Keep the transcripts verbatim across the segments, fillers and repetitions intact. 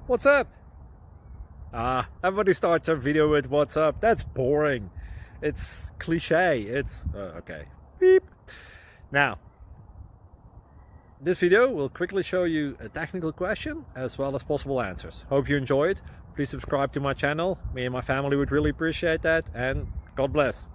What's up? Ah, everybody starts their video with what's up. That's boring. It's cliche. It's uh, okay. Beep. Now, this video will quickly show you a technical question as well as possible answers. Hope you enjoy it. Please subscribe to my channel. Me and my family would really appreciate that, and God bless.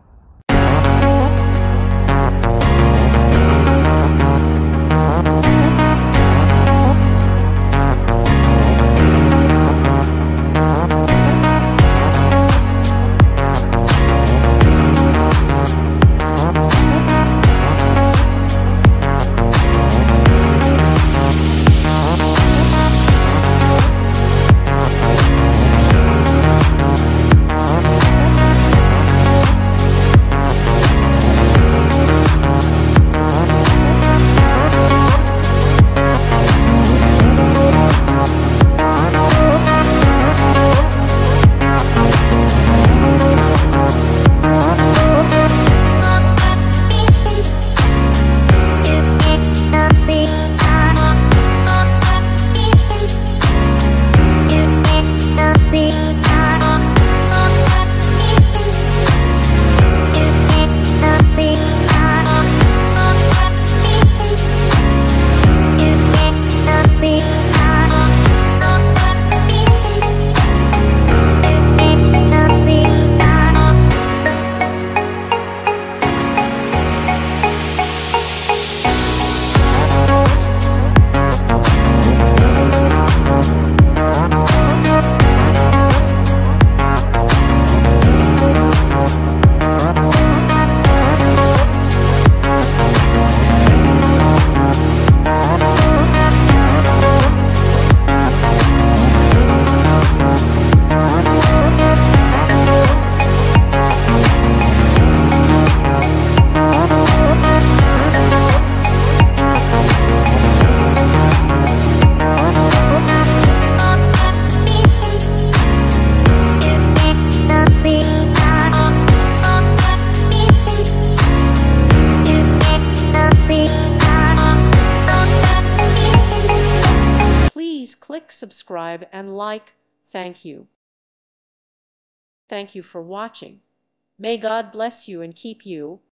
Please click subscribe and like. Thank you. Thank you for watching. May God bless you and keep you.